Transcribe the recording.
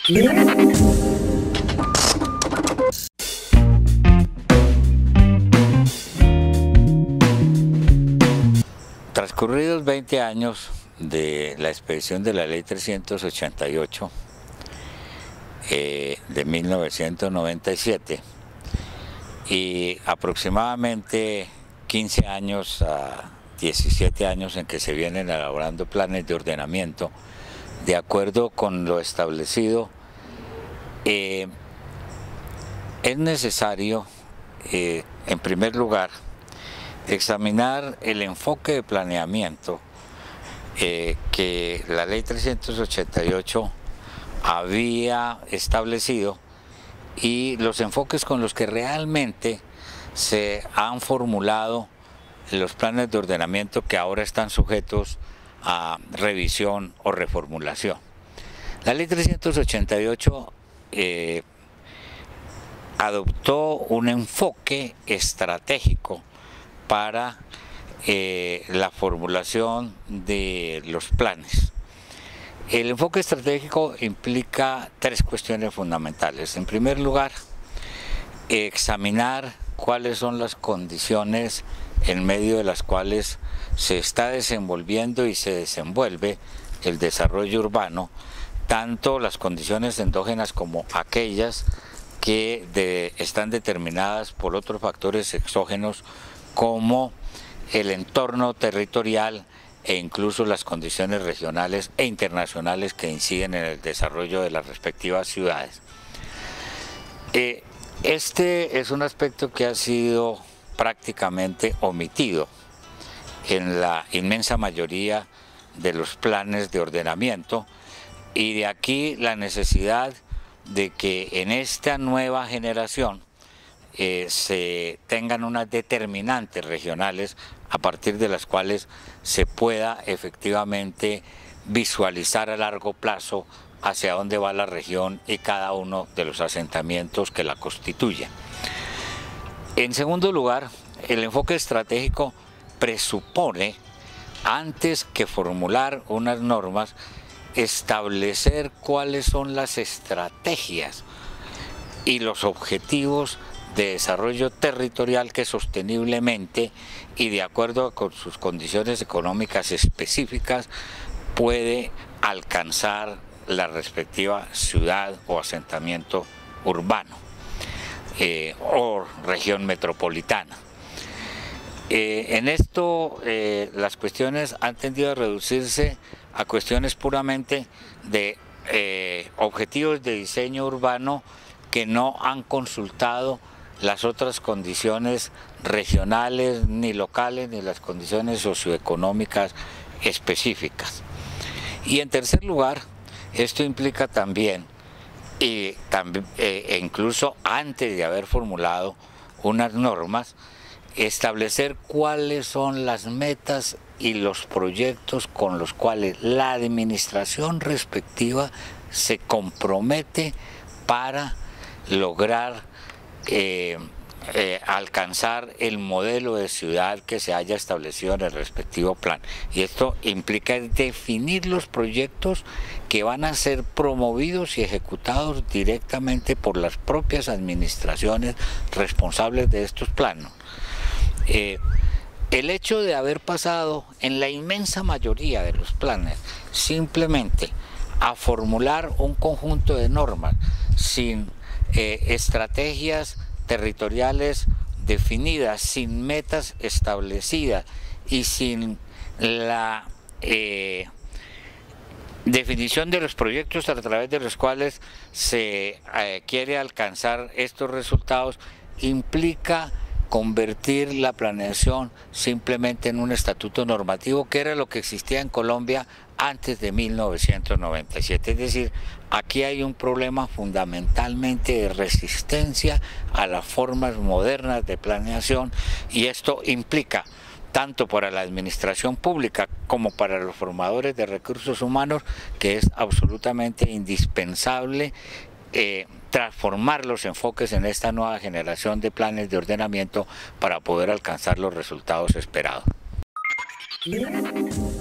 Transcurridos 20 años de la expedición de la Ley 388 de 1997 y aproximadamente 15 años a 17 años en que se vienen elaborando planes de ordenamiento, de acuerdo con lo establecido, es necesario, en primer lugar, examinar el enfoque de planeamiento que la Ley 388 había establecido y los enfoques con los que realmente se han formulado los planes de ordenamiento que ahora están sujetos a revisión o reformulación. La Ley 388 adoptó un enfoque estratégico para la formulación de los planes. El enfoque estratégico implica tres cuestiones fundamentales. En primer lugar, examinar cuáles son las condiciones en medio de las cuales se está desenvolviendo y se desenvuelve el desarrollo urbano, tanto las condiciones endógenas como aquellas que están determinadas por otros factores exógenos como el entorno territorial e incluso las condiciones regionales e internacionales que inciden en el desarrollo de las respectivas ciudades. Este es un aspecto que ha sido prácticamente omitido en la inmensa mayoría de los planes de ordenamiento, y de aquí la necesidad de que en esta nueva generación se tengan unas determinantes regionales a partir de las cuales se pueda efectivamente visualizar a largo plazo hacia dónde va la región y cada uno de los asentamientos que la constituyen. En segundo lugar, el enfoque estratégico presupone, antes que formular unas normas, establecer cuáles son las estrategias y los objetivos de desarrollo territorial que sosteniblemente y de acuerdo con sus condiciones económicas específicas puede alcanzar la respectiva ciudad o asentamiento urbano o región metropolitana. En esto las cuestiones han tendido a reducirse a cuestiones puramente de objetivos de diseño urbano que no han consultado las otras condiciones regionales ni locales ni las condiciones socioeconómicas específicas. Y en tercer lugar, esto implica también, incluso antes de haber formulado unas normas, establecer cuáles son las metas y los proyectos con los cuales la administración respectiva se compromete para lograr alcanzar el modelo de ciudad que se haya establecido en el respectivo plan. Y esto implica definir los proyectos que van a ser promovidos y ejecutados directamente por las propias administraciones responsables de estos planos. El hecho de haber pasado en la inmensa mayoría de los planes simplemente a formular un conjunto de normas sin estrategias territoriales definidas, sin metas establecidas y sin la definición de los proyectos a través de los cuales se quiere alcanzar estos resultados, implica convertir la planeación simplemente en un estatuto normativo, que era lo que existía en Colombia antes de 1997. Es decir, aquí hay un problema fundamentalmente de resistencia a las formas modernas de planeación, y esto implica, tanto para la administración pública como para los formadores de recursos humanos, que es absolutamente indispensable transformar los enfoques en esta nueva generación de planes de ordenamiento para poder alcanzar los resultados esperados.